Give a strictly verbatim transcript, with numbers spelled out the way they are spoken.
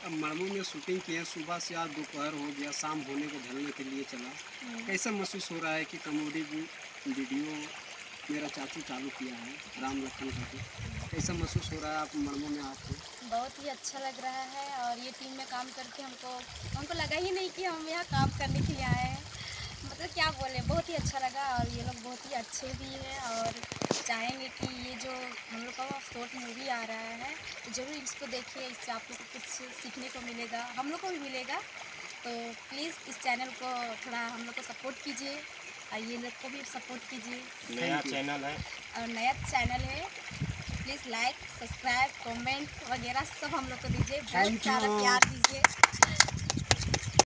अब मड़मू में शूटिंग की है, सुबह से आज दोपहर हो गया, शाम होने को ढलने के लिए चला। कैसा महसूस हो रहा है कि कॉमेडी वीडियो मेरा चाचू चालू किया है, राम लखन का? कैसा महसूस हो रहा है आप मड़मू में आपको? बहुत ही अच्छा लग रहा है और ये टीम में काम करके हमको हमको लगा ही नहीं कि हम यहाँ काम करने के लिए आए हैं। मतलब क्या बोले, बहुत ही अच्छा लगा और ये लोग बहुत ही अच्छे भी हैं और चाहेंगे कि ये जो हम लोग का शॉर्ट मूवी आ रहा है तो ज़रूर इसको देखिए, इससे आप लोग को कुछ सीखने को मिलेगा, हम लोग को भी मिलेगा। तो प्लीज़ इस चैनल को थोड़ा हम लोग को सपोर्ट कीजिए और ये लोग को भी सपोर्ट कीजिए। नया चैनल है और नया चैनल है, प्लीज़ लाइक सब्सक्राइब कमेंट वगैरह सब हम लोग को दीजिए, बहुत Thank सारा you. प्यार दीजिए।